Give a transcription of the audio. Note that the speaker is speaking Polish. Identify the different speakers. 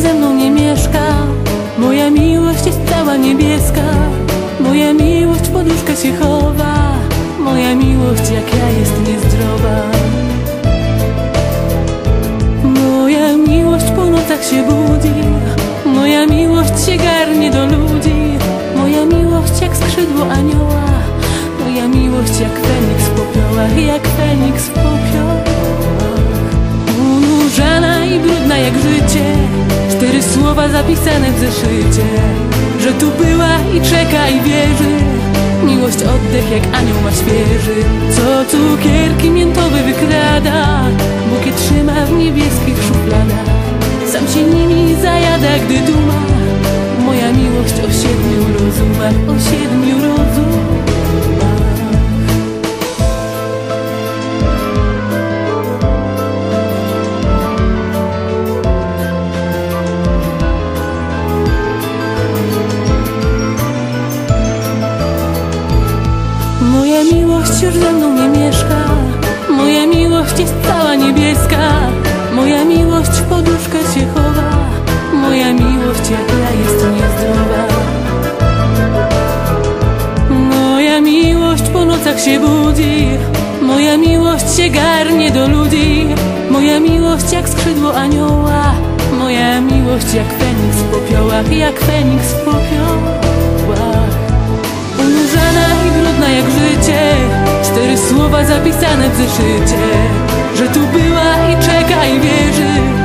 Speaker 1: ze mną nie mieszka. Moja miłość jest cała niebieska. Moja miłość w poduszkę się chowa. Moja miłość jak ja jest niezdrowa. Moja miłość po nocach się budzi. Moja miłość się garnie do ludzi. Moja miłość jak skrzydło anioła. Moja miłość jak Feniks w popiołach. Jak Feniks w popiołach. Unurzana i brudna jak życie. 4 słowa zapisane w zeszycie. Że tu była i czeka i wierzy. Miłość oddech jak anioł ma świeży. Co cukierki miętowe wykrada. Bukiet trzyma w niebieskich szufladach. Sam się nimi zajada, gdy duma. Moja miłość o 7 rozumach. O 7 rozumach. Moja miłość już ze mną nie mieszka. Moja miłość jest cała niebieska. Moja miłość w poduszkę się chowa. Moja miłość jak ja jest niezdrowa. Moja miłość po nocach się budzi. Moja miłość się garnie do ludzi. Moja miłość jak skrzydło anioła. Moja miłość jak Feniks w popiołach. Jak Feniks w popiołach. Unurzana i brudna jak życie. 4 słowa zapisane w zeszycie. Że tu była i czeka i wierzy.